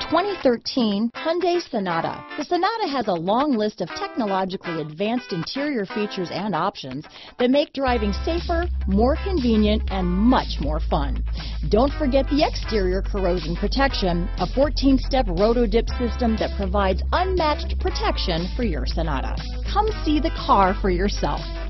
2013 Hyundai Sonata. The Sonata has a long list of technologically advanced interior features and options that make driving safer, more convenient, and much more fun. Don't forget the exterior corrosion protection, a 14-step roto-dip system that provides unmatched protection for your Sonata. Come see the car for yourself.